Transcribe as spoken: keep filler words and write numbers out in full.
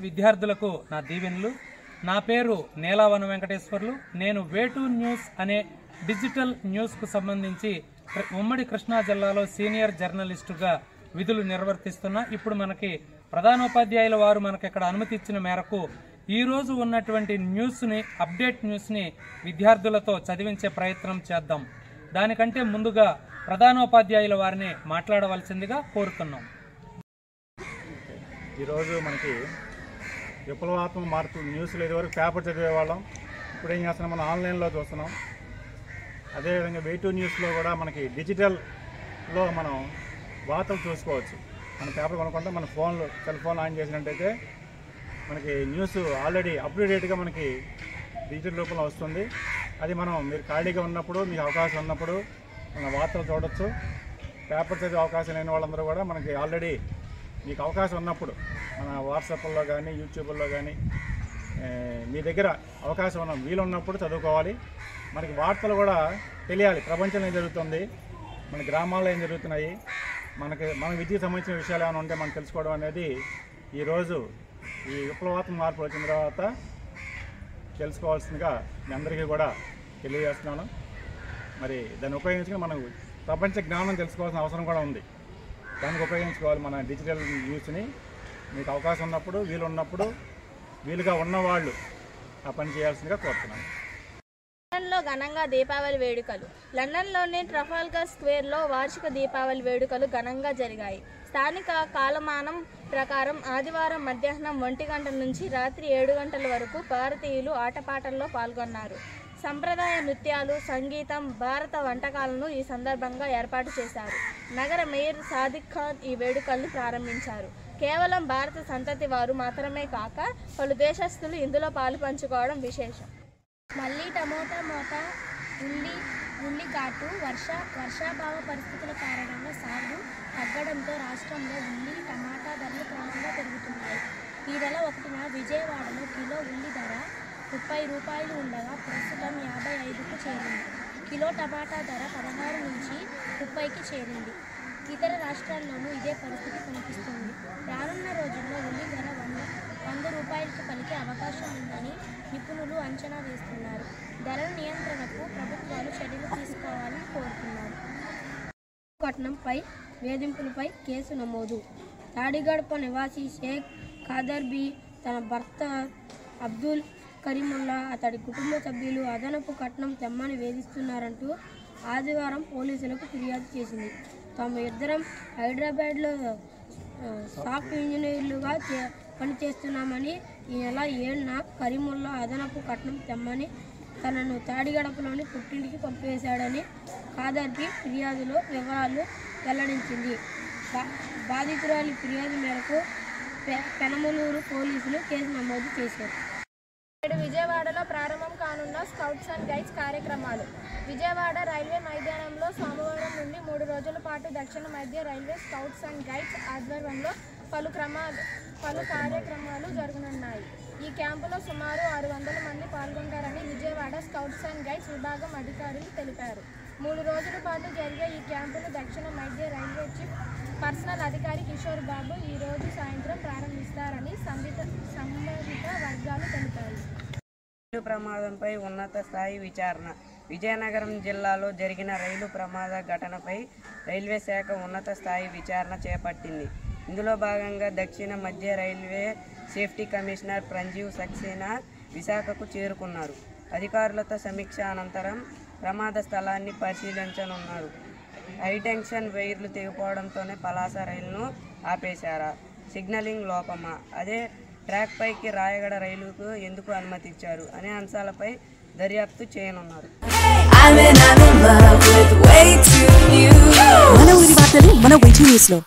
విద్యార్థులకు నా దీవెనలు. నా పేరు నీలావన వెంకటేశ్వర్లు. నేను వేటూ న్యూస్ అనే డిజిటల్ న్యూస్కు సంబంధించి ఉమ్మడి కృష్ణా జిల్లాలో సీనియర్ జర్నలిస్టుగా విధులు నిర్వర్తిస్తున్నా. ఇప్పుడు మనకి ప్రధానోపాధ్యాయుల వారు మనకి ఇక్కడ అనుమతి ఇచ్చిన మేరకు ఈరోజు ఉన్నటువంటి న్యూస్ని, అప్డేట్ న్యూస్ని విద్యార్థులతో చదివించే ప్రయత్నం చేద్దాం. దానికంటే ముందుగా ప్రధానోపాధ్యాయుల వారిని మాట్లాడవలసిందిగా కోరుతున్నాం. ఈరోజు మనకి విప్లవాత్మక మార్పు న్యూస్లో ఇదివరకు పేపర్ చదివేవాళ్ళం, ఇప్పుడు ఏం చేస్తున్నాం, మనం ఆన్లైన్లో చూస్తున్నాం. అదేవిధంగా వేటూ న్యూస్లో కూడా మనకి డిజిటల్లో మనం వార్తలు చూసుకోవచ్చు. మన పేపర్ కొనుక్కుంటే మన ఫోన్లో సెల్ ఫోన్ ఆన్ చేసినట్టయితే మనకి న్యూస్ ఆల్రెడీ అప్డేటెడ్గా మనకి డిజిటల్ రూపంలో వస్తుంది. అది మనం మీరు ఖాళీగా ఉన్నప్పుడు, మీకు అవకాశం ఉన్నప్పుడు మన వార్తలు చూడవచ్చు. పేపర్ చదివే అవకాశం లేని వాళ్ళందరూ కూడా మనకి ఆల్రెడీ మీకు అవకాశం ఉన్నప్పుడు మన వాట్సాప్లో కానీ యూట్యూబ్లో కానీ మీ దగ్గర అవకాశం ఉన్న వీలు ఉన్నప్పుడు చదువుకోవాలి. మనకి వార్తలు కూడా తెలియాలి, ప్రపంచంలో ఏం జరుగుతుంది, మన గ్రామాల్లో ఏం జరుగుతున్నాయి, మనకి మన విద్యకు సంబంధించిన విషయాలు ఏమైనా ఉంటే మనం తెలుసుకోవడం అనేది ఈరోజు ఈ విప్లవాత్మక మార్పులు వచ్చిన తర్వాత తెలుసుకోవాల్సిందిగా మీ అందరికీ కూడా తెలియజేస్తున్నాను. మరి దాన్ని ఉపయోగించుకుని మనం ప్రపంచ జ్ఞానం తెలుసుకోవాల్సిన అవసరం కూడా ఉంది. దానికి ఉపయోగించుకోవాలి మన డిజిటల్ న్యూస్ని. మీకు అవకాశం ఉన్నప్పుడు, వీలు ఉన్నప్పుడు, వీలుగా ఉన్నవాళ్ళు ఆ పని చేయాల్సిందిగా కోరుతున్నాను. లండన్లో ఘనంగా దీపావళి వేడుకలు. లండన్లోని ట్రఫాల్గర్ స్క్వేర్లో వార్షిక దీపావళి వేడుకలు ఘనంగా జరిగాయి. స్థానిక కాలమానం ప్రకారం ఆదివారం మధ్యాహ్నం ఒంటి గంట నుంచి రాత్రి ఏడు గంటల వరకు భారతీయులు ఆటపాటల్లో పాల్గొన్నారు. సంప్రదాయ నృత్యాలు, సంగీతం, భారత వంటకాలను ఈ సందర్భంగా ఏర్పాటు చేశారు. నగర మేయర్ సాదిక్ ఖాన్ ఈ వేడుకలను ప్రారంభించారు. కేవలం భారత సంతతి వారు మాత్రమే కాక పలు దేశస్తులు ఇందులో పాలు పంచుకోవడం విశేషం. మళ్ళీ టమోటా మోత, ఉల్లి ఉల్లి ఘాటు, వర్ష వర్షాభావ పరిస్థితుల కారణంగా సాగు తగ్గడంతో రాష్ట్రంలో ఉల్లి, టమాటా ధరలు క్రమంగా పెరుగుతున్నాయి. ఈ నెల ఒకటిన విజయవాడలో కిలో ఉల్లి ధర ముప్పై రూపాయలు ఉండగా ప్రస్తుతం యాభై ఐదుకు చేరింది. కిలో టమాటా ధర పదహారు నుంచి ముప్పైకి చేరింది. ఇతర రాష్ట్రాల్లోనూ ఇదే పరిస్థితి కనిపిస్తుంది. రానున్న రోజుల్లో ఉల్లి ధర వంద వంద రూపాయలకు పలికే అవకాశం ఉందని నిపుణులు అంచనా వేస్తున్నారు. ధరల నియంత్రణకు ప్రభుత్వాలు చర్యలు తీసుకోవాలని కోరుతున్నారు. పట్టణంపై వేధింపులపై కేసు నమోదు. తాడిగడప నివాసి షేక్ ఖాదర్బీ తన భర్త అబ్దుల్ కరీముల్లా, అతడి కుటుంబ సభ్యులు అదనపు కట్నం తెమ్మని వేధిస్తున్నారంటూ ఆదివారం పోలీసులకు ఫిర్యాదు చేసింది. తాము ఇద్దరం హైదరాబాద్లో సాఫ్ట్ ఇంజనీర్లుగా పనిచేస్తున్నామని ఈ నెల ఏడున కరీముల్లా అదనపు కట్నం తెమ్మని తనను తాడిగడపలోని పుట్టింటికి పంపేశాడని ఖాదర్బీ ఫిర్యాదులో వివరాలు వెల్లడించింది. బాధితురాలి ఫిర్యాదు మేరకు పెనమలూరు పోలీసులు కేసు నమోదు చేశారు. నేడు విజయవాడలో ప్రారంభం కానున్న స్కౌట్స్ అండ్ గైడ్స్ కార్యక్రమాలు. విజయవాడ రైల్వే మైదానంలో సోమవారం నుండి మూడు రోజుల పాటు దక్షిణ మధ్య రైల్వే స్కౌట్స్ అండ్ గైడ్స్ ఆధ్వర్యంలో పలు క్రమాలు పలు కార్యక్రమాలు జరగనున్నాయి. ఈ క్యాంపులో సుమారు ఆరు వందల మంది పాల్గొంటారని విజయవాడ స్కౌట్స్ అండ్ గైడ్స్ విభాగం అధికారులు తెలిపారు. మూడు రోజుల పాటు జరిగే ఈ క్యాంపును దక్షిణ మధ్య రైల్వే చీఫ్ పర్సనల్ అధికారి కిషోర్ బాబు ఈ రోజు సాయంత్రం ప్రారంభిస్తారని సంబంధిత సంబంధిత వర్గాలు తెలిపారు. రైలు ప్రమాదంపై ఉన్నత స్థాయి విచారణ. విజయనగరం జిల్లాలో జరిగిన రైలు ప్రమాద ఘటనపై రైల్వే శాఖ ఉన్నత స్థాయి విచారణ చేపట్టింది. ఇందులో భాగంగా దక్షిణ మధ్య railway safety commissioner Sanjeev Saxena విశాఖకు చేరుకున్నారు. అధికారులతో సమీక్ష అనంతరం ప్రమాద స్థలాన్ని పరిశీలించనున్నారు. హైటెన్షన్ వైర్లు తెగిపోవడంతోనే పలాస రైలును ఆపేశారా, సిగ్నలింగ్ లోపమా, అదే ట్రాక్ పైకి రాయగడ రైలుకు ఎందుకు అనుమతించారు అనే అంశాలపై దర్యాప్తు చేయనున్నారు. మన ఊరి వార్తలు మన వేటూ న్యూస్లో.